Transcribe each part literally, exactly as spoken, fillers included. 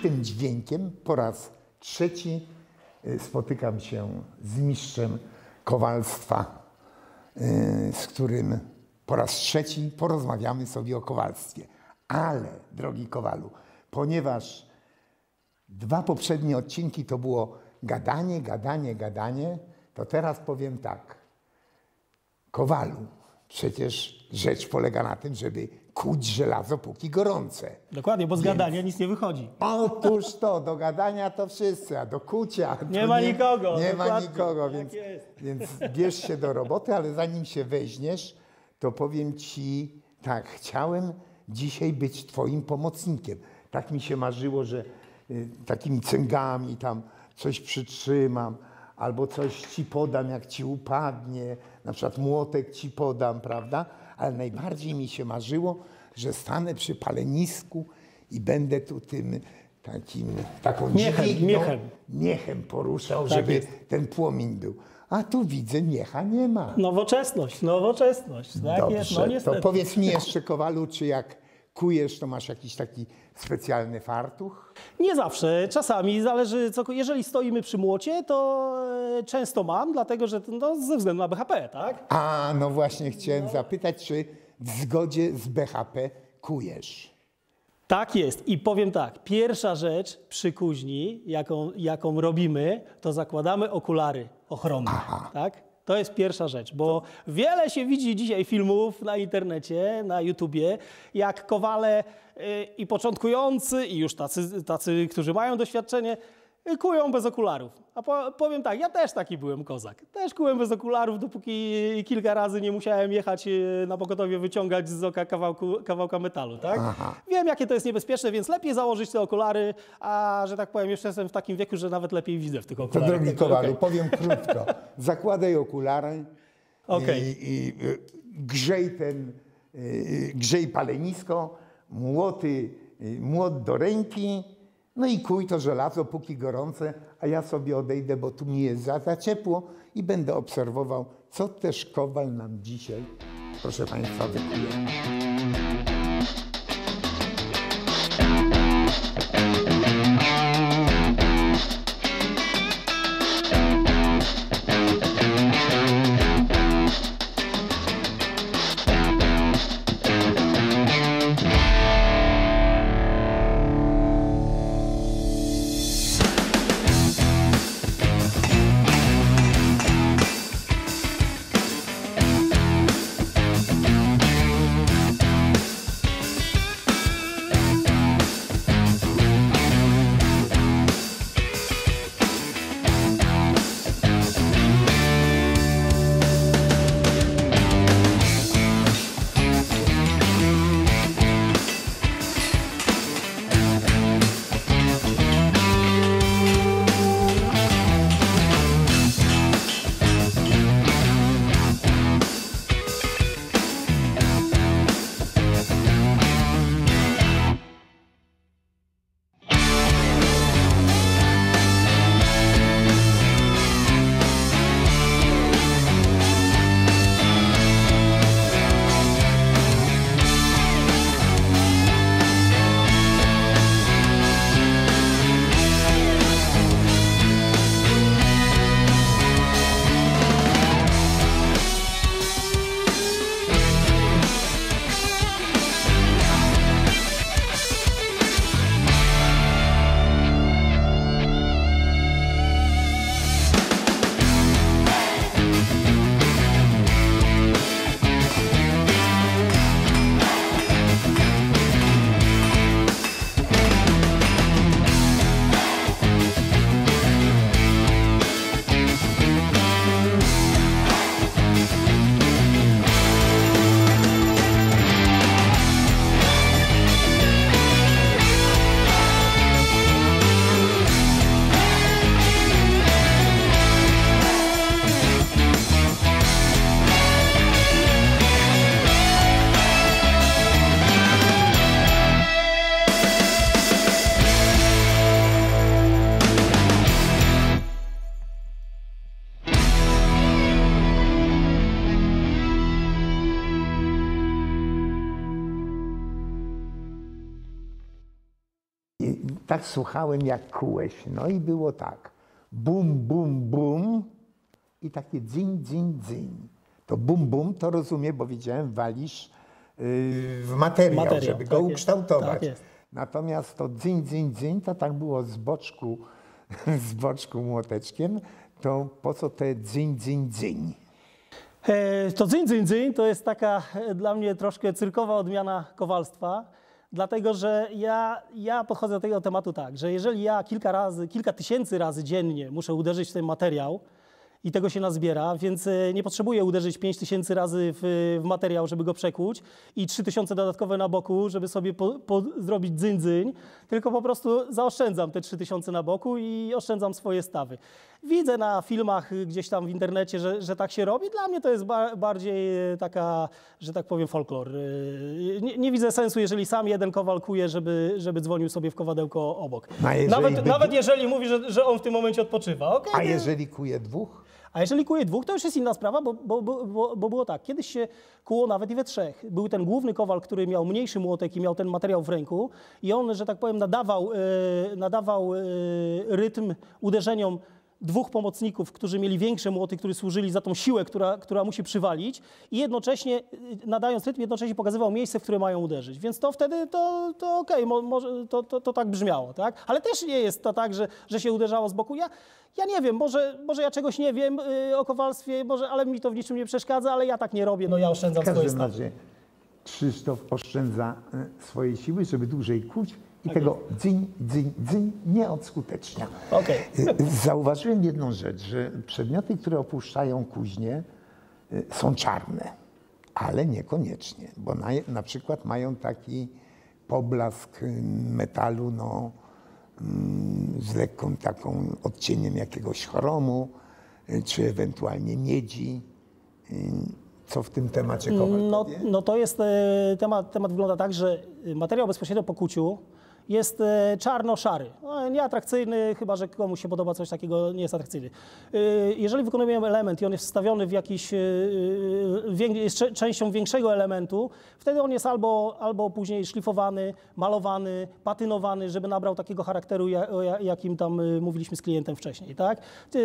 tym dźwiękiem po raz trzeci spotykam się z mistrzem kowalstwa, z którym po raz trzeci porozmawiamy sobie o kowalstwie. Ale, drogi Kowalu, ponieważ dwa poprzednie odcinki to było gadanie, gadanie, gadanie, to teraz powiem tak. Kowalu, przecież rzecz polega na tym, żeby kuć żelazo póki gorące. Dokładnie, bo z Więc... gadania nic nie wychodzi. Otóż to, do gadania to wszyscy, a do kucia nie ma nie, nikogo. Nie ma dokładnie. nikogo, Tak więc, jest. więc bierz się do roboty, ale zanim się weźmiesz, to powiem ci tak, chciałem dzisiaj być twoim pomocnikiem. Tak mi się marzyło, że y, takimi cęgami tam coś przytrzymam, albo coś ci podam, jak ci upadnie, na przykład młotek ci podam, prawda? Ale najbardziej mi się marzyło, że stanę przy palenisku i będę tu tym takim, taką miechem, dźwignią, miechem. miechem poruszał, Tak żeby jest. ten płomień był. A tu widzę, miecha nie ma. Nowoczesność, nowoczesność. Tak Dobrze, jest, no niestety. to powiedz mi jeszcze, Kowalu, czy jak kujesz, to masz jakiś taki specjalny fartuch? Nie zawsze, czasami zależy, co, jeżeli stoimy przy młocie, to e, często mam, dlatego że no, ze względu na B H P, tak? A, no właśnie chciałem zapytać, czy w zgodzie z B H P kujesz? Tak jest i powiem tak, pierwsza rzecz przy kuźni, jaką, jaką robimy, to zakładamy okulary ochronne, tak? To jest pierwsza rzecz, bo wiele się widzi dzisiaj filmów na internecie, na YouTubie, jak kowale y, i początkujący, i już tacy, tacy, którzy mają doświadczenie, y, kują bez okularów. A po, powiem tak, ja też taki byłem kozak. Też kułem bez okularów, dopóki kilka razy nie musiałem jechać y, na pogotowie, wyciągać z oka kawałku, kawałka metalu, tak? Aha. Wiem, jakie to jest niebezpieczne, więc lepiej założyć te okulary, a że tak powiem, jeszcze jestem w takim wieku, że nawet lepiej widzę w tych To okularach. drogi Tak, Kowalu, okej. powiem krótko. Zakładaj okulary Okej. i, i y, grzej ten, y, grzej palenisko, młoty, y, młot do ręki, no i kuj to żelazo póki gorące, a ja sobie odejdę, bo tu mi jest za, za ciepło i będę obserwował, co też Kowal nam dzisiaj, proszę Państwa, wykuje. tak słuchałem, jak kułeś. No i było tak, bum, bum, bum i takie dzyń, dzyń, dzyń. To bum, bum to rozumiem, bo widziałem, walisz yy, w materiał, materiał żeby go tak ukształtować. Jest, tak Natomiast to dzyń, dzyń, dzyń, to tak było z boczku, z boczku młoteczkiem, to po co te dzyń, dzyń, dzyń? To dzyń, dzyń, dzyń to jest taka dla mnie troszkę cyrkowa odmiana kowalstwa, dlatego że ja, ja podchodzę do tego tematu tak, że jeżeli ja kilka razy, kilka tysięcy razy dziennie muszę uderzyć w ten materiał i tego się nazbiera, więc nie potrzebuję uderzyć pięć tysięcy razy w, w materiał, żeby go przekuć i trzy tysiące dodatkowe na boku, żeby sobie po, po, zrobić dzyń, dzyń, tylko po prostu zaoszczędzam te trzy tysiące na boku i oszczędzam swoje stawy. Widzę na filmach gdzieś tam w internecie, że, że tak się robi. Dla mnie to jest ba bardziej taka, że tak powiem, folklor. Nie, nie widzę sensu, jeżeli sam jeden kowal kuje, żeby, żeby dzwonił sobie w kowadełko obok. Nawet, by... nawet jeżeli mówi, że, że on w tym momencie odpoczywa. Okay, A jeżeli kuje dwóch? A jeżeli kuje dwóch, to już jest inna sprawa, bo, bo, bo, bo było tak. Kiedyś się kuło nawet i we trzech. Był ten główny kowal, który miał mniejszy młotek i miał ten materiał w ręku i on, że tak powiem, nadawał, yy, nadawał yy, rytm uderzeniom dwóch pomocników, którzy mieli większe młoty, którzy służyli za tą siłę, która, która musi przywalić i jednocześnie, nadając rytm, jednocześnie pokazywał miejsce, w które mają uderzyć. Więc to wtedy, to, to okej, okay, może to, to, to tak brzmiało, tak? Ale też nie jest to tak, że, że się uderzało z boku. Ja, ja nie wiem, może, może ja czegoś nie wiem yy, o kowalstwie, może, ale mi to w niczym nie przeszkadza, ale ja tak nie robię, no ja oszczędzam swoje stawy. W każdym razie Krzysztof oszczędza swoje siły, żeby dłużej kuć. I tak tego dzyń, dzyń, dzyń nie odskutecznia. Okay. Zauważyłem jedną rzecz, że przedmioty, które opuszczają kuźnię, są czarne, ale niekoniecznie, bo na, na przykład mają taki poblask metalu no, z lekką taką odcieniem jakiegoś chromu, czy ewentualnie miedzi. Co w tym temacie kowal no, powie? no to jest temat, temat wygląda tak, że materiał bezpośrednio po kuciu jest czarno-szary. No, nieatrakcyjny, chyba że komuś się podoba coś takiego, nie jest atrakcyjny. Jeżeli wykonujemy element i on jest wstawiony w jakiś, jest częścią większego elementu, wtedy on jest albo, albo później szlifowany, malowany, patynowany, żeby nabrał takiego charakteru, jakim tam mówiliśmy z klientem wcześniej. Tak?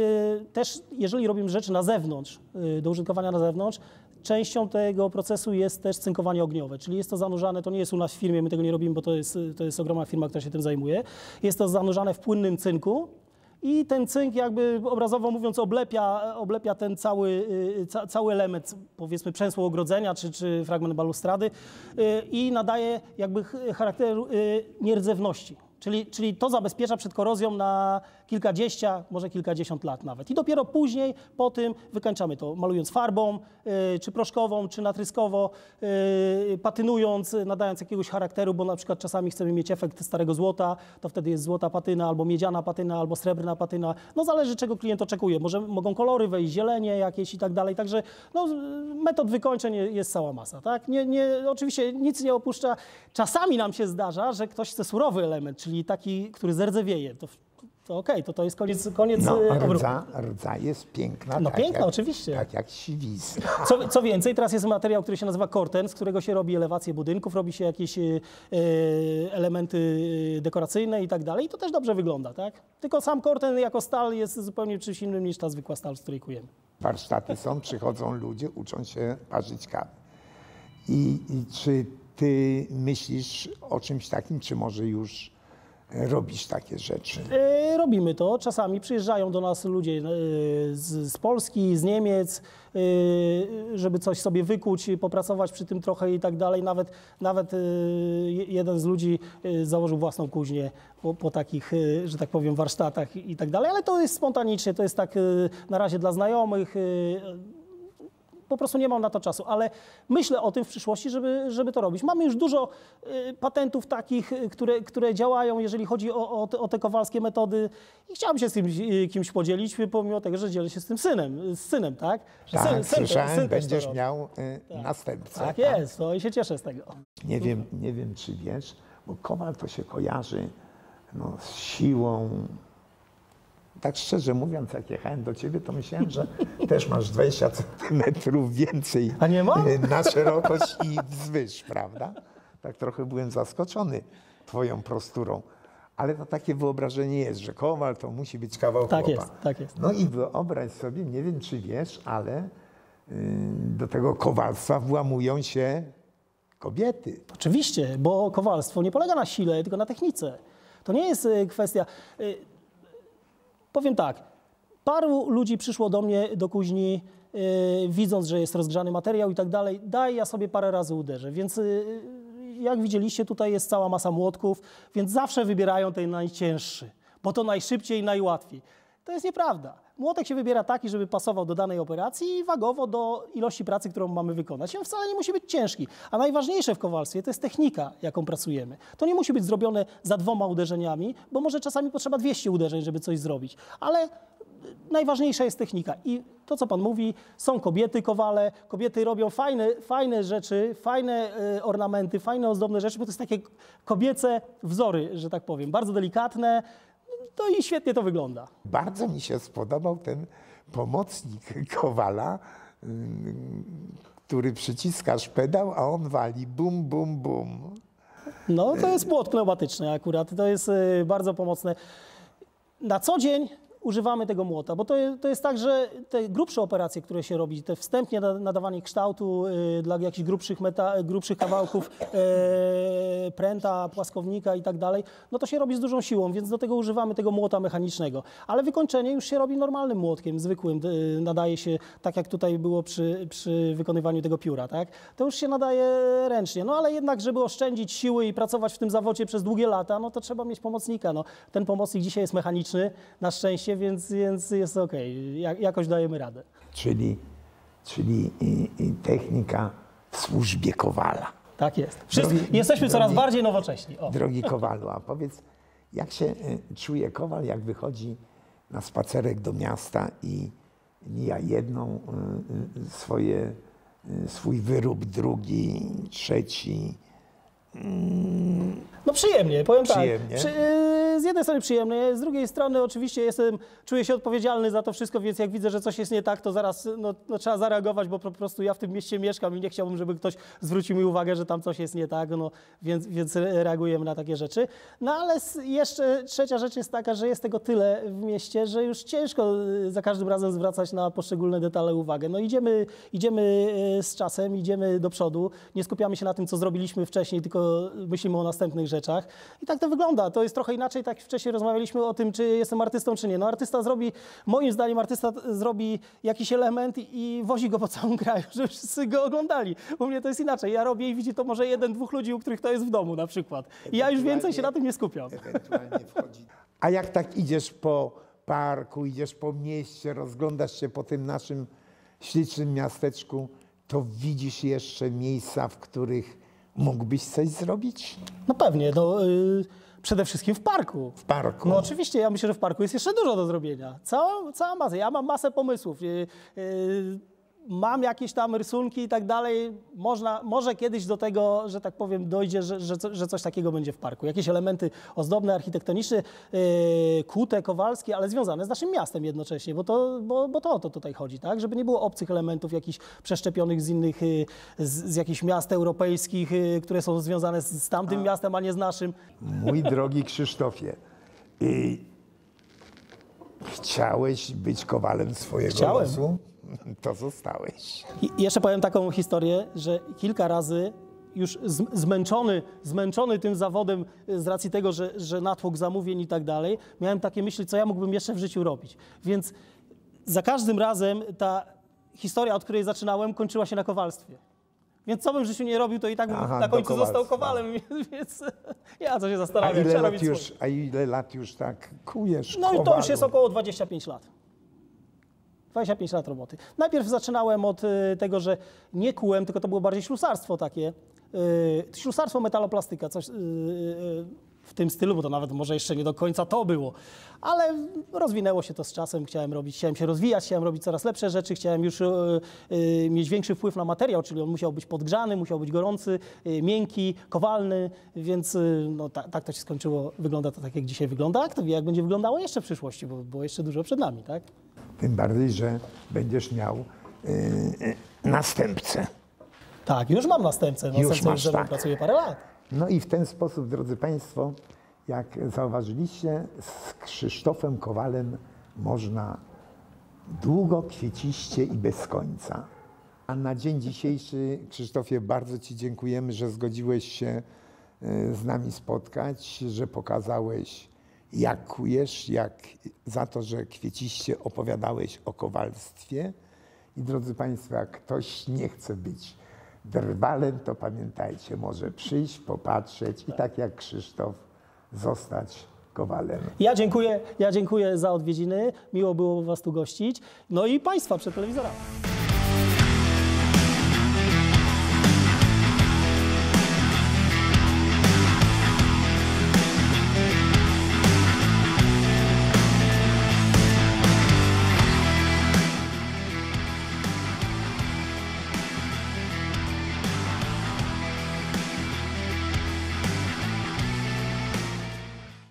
Też jeżeli robimy rzeczy na zewnątrz, do użytkowania na zewnątrz, częścią tego procesu jest też cynkowanie ogniowe, czyli jest to zanurzane, to nie jest u nas w firmie, my tego nie robimy, bo to jest, to jest ogromna firma, która się tym zajmuje. Jest to zanurzane w płynnym cynku i ten cynk jakby obrazowo mówiąc oblepia, oblepia ten cały, ca, cały element, powiedzmy przęsło ogrodzenia czy, czy fragment balustrady i nadaje jakby charakter nierdzewności. Czyli, czyli to zabezpiecza przed korozją na kilkadziesiąt, może kilkadziesiąt lat nawet. I dopiero później, po tym wykańczamy to, malując farbą, y, czy proszkową, czy natryskowo, y, patynując, nadając jakiegoś charakteru, bo na przykład czasami chcemy mieć efekt starego złota, to wtedy jest złota patyna, albo miedziana patyna, albo srebrna patyna. No zależy, czego klient oczekuje. Może mogą kolory wejść, zielenie jakieś i tak dalej. Także no, metod wykończeń jest cała masa. Tak? Nie, nie, oczywiście nic nie opuszcza. Czasami nam się zdarza, że ktoś chce surowy element, czyli taki, który zerdzewieje. To, to okej, okay, to to jest koniec, koniec no, obrotu. rdza, rdza jest piękna. No tak piękna, jak, oczywiście. Tak jak siwizna. Co, co więcej, teraz jest materiał, który się nazywa korten, z którego się robi elewację budynków, robi się jakieś e, elementy dekoracyjne i tak dalej. I to też dobrze wygląda, tak? Tylko sam korten jako stal jest zupełnie czymś innym niż ta zwykła stal, z której kujemy. Warsztaty są, przychodzą ludzie, uczą się parzyć kawy. I, I czy ty myślisz o czymś takim, czy może już robisz takie rzeczy? E, robimy to. Czasami przyjeżdżają do nas ludzie e, z, z Polski, z Niemiec, e, żeby coś sobie wykuć, popracować przy tym trochę i tak dalej. Nawet, nawet e, jeden z ludzi e, założył własną kuźnię po, po takich, e, że tak powiem, warsztatach i, i tak dalej. Ale to jest spontanicznie, to jest tak e, na razie dla znajomych. E, Po prostu nie mam na to czasu, ale myślę o tym w przyszłości, żeby, żeby to robić. Mamy już dużo y, patentów takich, które, które działają, jeżeli chodzi o, o, te, o te kowalskie metody i chciałbym się z tym y, kimś podzielić, pomimo tego, że dzielę się z tym synem, z synem, tak? Że tak, syn, syn, słyszałem, syn będziesz miał y, tak. następcę. Tak jest, no i się cieszę z tego. Nie wiem, nie wiem, czy wiesz, bo kowal to się kojarzy no, z siłą. Tak szczerze mówiąc, jak jechałem do ciebie, to myślałem, że też masz dwadzieścia centymetrów więcej A nie ma? na szerokość i wzwyż, prawda? Tak trochę byłem zaskoczony twoją prosturą. ale to takie wyobrażenie jest, że kowal to musi być kawał Tak chłopa. jest, tak jest. No i wyobraź sobie, nie wiem czy wiesz, ale y, do tego kowalstwa włamują się kobiety. Oczywiście, bo kowalstwo nie polega na sile, tylko na technice. To nie jest y, kwestia... Y, powiem tak, paru ludzi przyszło do mnie do kuźni, y, widząc, że jest rozgrzany materiał i tak dalej, daj, ja sobie parę razy uderzę. Więc y, jak widzieliście, tutaj jest cała masa młotków, więc zawsze wybierają ten najcięższy, bo to najszybciej i najłatwiej. To jest nieprawda. Młotek się wybiera taki, żeby pasował do danej operacji i wagowo do ilości pracy, którą mamy wykonać. On wcale nie musi być ciężki. A najważniejsze w kowalstwie to jest technika, jaką pracujemy. To nie musi być zrobione za dwoma uderzeniami, bo może czasami potrzeba dwieście uderzeń, żeby coś zrobić. Ale najważniejsza jest technika. I to, co pan mówi, są kobiety kowale, kobiety robią fajne, fajne rzeczy, fajne y, ornamenty, fajne ozdobne rzeczy, bo to jest takie kobiece wzory, że tak powiem, bardzo delikatne. No i świetnie to wygląda. Bardzo mi się spodobał ten pomocnik kowala, y, który przyciskasz pedał, a on wali bum, bum, bum. No to jest młot pneumatyczny akurat, to jest y, bardzo pomocne. Na co dzień używamy tego młota, bo to, to jest tak, że te grubsze operacje, które się robi, te wstępnie nadawanie kształtu y, dla jakichś grubszych, meta, grubszych kawałków y, pręta, płaskownika i tak dalej, no to się robi z dużą siłą, więc do tego używamy tego młota mechanicznego. Ale wykończenie już się robi normalnym młotkiem, zwykłym, y, nadaje się, tak jak tutaj było przy, przy wykonywaniu tego pióra, tak? To już się nadaje ręcznie. No ale jednak, żeby oszczędzić siły i pracować w tym zawodzie przez długie lata, no to trzeba mieć pomocnika. No, ten pomocnik dzisiaj jest mechaniczny, na szczęście, Więc, więc jest okej, Jak, jakoś dajemy radę. Czyli, czyli i, i technika w służbie kowala. Tak jest. Wszyscy, Drogi, jesteśmy drogi, coraz bardziej nowocześni. O. Drogi kowalu, a powiedz, jak się y, czuje kowal, jak wychodzi na spacerek do miasta i mija jedną y, y, swoje, y, swój wyrób, drugi, trzeci. No przyjemnie, powiem Przyjemnie. tak. Przy, z jednej strony przyjemnie, z drugiej strony oczywiście jestem, czuję się odpowiedzialny za to wszystko, więc jak widzę, że coś jest nie tak, to zaraz no, no, trzeba zareagować, bo po prostu ja w tym mieście mieszkam i nie chciałbym, żeby ktoś zwrócił mi uwagę, że tam coś jest nie tak, no, więc, więc reagujemy na takie rzeczy. No ale jeszcze trzecia rzecz jest taka, że jest tego tyle w mieście, że już ciężko za każdym razem zwracać na poszczególne detale uwagę. No idziemy, idziemy z czasem, idziemy do przodu, nie skupiamy się na tym, co zrobiliśmy wcześniej, tylko myślimy o następnych rzeczach. I tak to wygląda. To jest trochę inaczej, tak jak wcześniej rozmawialiśmy o tym, czy jestem artystą, czy nie. No artysta zrobi, moim zdaniem artysta zrobi jakiś element i wozi go po całym kraju, żeby wszyscy go oglądali. U mnie to jest inaczej. Ja robię i widzi to może jeden, dwóch ludzi, u których to jest w domu na przykład. I ja już więcej się na tym nie skupiam. Ewentualnie wchodzi. A jak tak idziesz po parku, idziesz po mieście, rozglądasz się po tym naszym ślicznym miasteczku, to widzisz jeszcze miejsca, w których mógłbyś coś zrobić? No pewnie, no, yy, przede wszystkim w parku. W parku? No oczywiście, ja myślę, że w parku jest jeszcze dużo do zrobienia. Cała, cała masa. Ja mam masę pomysłów. Yy, yy, mam jakieś tam rysunki i tak dalej. Można, może kiedyś do tego, że tak powiem, dojdzie, że, że, że coś takiego będzie w parku. Jakieś elementy ozdobne, architektoniczne, yy, kute, kowalskie, ale związane z naszym miastem jednocześnie, bo to, bo, bo to o to tutaj chodzi, tak? Żeby nie było obcych elementów jakichś przeszczepionych z innych, yy, z, z jakichś miast europejskich, yy, które są związane z, z tamtym a. miastem, a nie z naszym. Mój drogi Krzysztofie, yy, chciałeś być kowalem swojego Chciałem. losu? To zostałeś. I jeszcze powiem taką historię, że kilka razy już zmęczony, zmęczony tym zawodem z racji tego, że, że natłok zamówień i tak dalej, miałem takie myśli, co ja mógłbym jeszcze w życiu robić. Więc za każdym razem ta historia, od której zaczynałem, kończyła się na kowalstwie. Więc co bym w życiu nie robił, to i tak bym Aha, na końcu do został kowalem, więc ja co się zastanawiam. A ile, trzeba lat robić już, swoje. a ile lat już tak kujesz No kowalu? i to już jest około dwadzieścia pięć lat. dwadzieścia pięć lat roboty. Najpierw zaczynałem od y, tego, że nie kułem, tylko to było bardziej ślusarstwo takie. Y, ślusarstwo, metaloplastyka, coś y, y, w tym stylu, bo to nawet może jeszcze nie do końca to było. Ale rozwinęło się to z czasem, chciałem robić, chciałem się rozwijać, chciałem robić coraz lepsze rzeczy, chciałem już y, y, mieć większy wpływ na materiał, czyli on musiał być podgrzany, musiał być gorący, y, miękki, kowalny, więc y, no, ta, tak to się skończyło. Wygląda to tak, jak dzisiaj wygląda. A kto wie, jak będzie wyglądało jeszcze w przyszłości, bo było jeszcze dużo przed nami, tak? Tym bardziej, że będziesz miał yy, następcę. Tak, już mam następcę. Następcę Już masz, ze mną tak. pracuje parę lat. No i w ten sposób, drodzy Państwo, jak zauważyliście, z Krzysztofem Kowalem można długo, kwieciście i bez końca. A na dzień dzisiejszy, Krzysztofie, bardzo Ci dziękujemy, że zgodziłeś się z nami spotkać, że pokazałeś, jak kujesz, jak za to, że kwieciście opowiadałeś o kowalstwie. I drodzy Państwo, jak ktoś nie chce być drwalem, to pamiętajcie, może przyjść, popatrzeć i tak jak Krzysztof zostać kowalem. Ja dziękuję, ja dziękuję za odwiedziny. Miło było Was tu gościć. No i Państwa przed telewizorami.